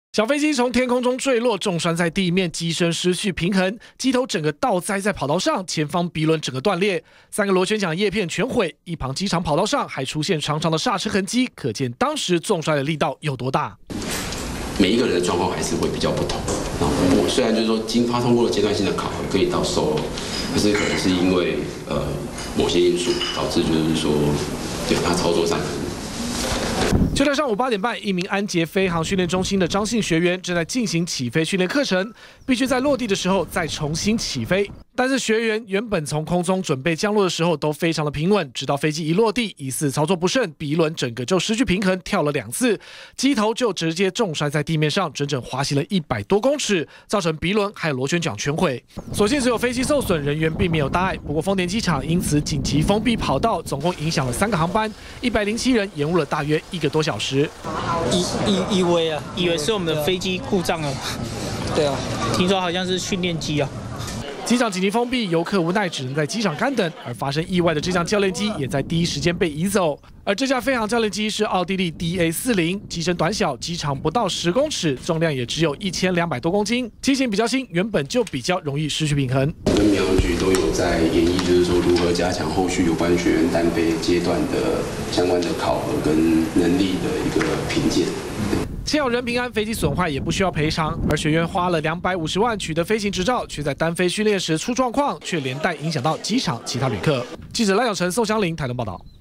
小飞机从天空中坠落，重摔在地面，机身失去平衡，机头整个倒栽在跑道上，前方鼻轮整个断裂，3个螺旋桨叶片全毁。一旁机场跑道上还出现长长的刹车痕迹，可见当时重摔的力道有多大。 每一个人的状况还是会比较不同。我虽然就是说经发通过了阶段性的考核，可以到收容，可是可能是因为某些因素导致，就是说对他操作上。 就在上午8点半，一名安捷飞航训练中心的张姓学员正在进行起飞训练课程，必须在落地的时候再重新起飞。但是学员原本从空中准备降落的时候都非常的平稳，直到飞机一落地，疑似操作不慎，鼻轮整个就失去平衡，跳了2次，机头就直接重摔在地面上，整整滑行了100多公尺，造成鼻轮还有螺旋桨全毁。所幸只有飞机受损，人员并没有大碍。不过丰田机场因此紧急封闭跑道，总共影响了3个航班，107人延误了大约1个多小时。 以为啊， 以为是我们的飞机故障了。 对啊， 听说好像是训练机啊。 机场紧急封闭，游客无奈只能在机场干等。而发生意外的这架教练机也在第一时间被移走。而这架飞航教练机是奥地利 DA40，机身短小，机长不到10公尺，重量也只有1200多公斤，机型比较轻，原本就比较容易失去平衡。 跟民航局都有在研议，就是说如何加强后续有关学员单飞阶段的相关的考核跟能力的一个评鉴。 幸好人平安，飞机损坏也不需要赔偿。而学员花了250万取得飞行执照，却在单飞训练时出状况，却连带影响到机场其他旅客。记者赖小成、宋香玲台东报道。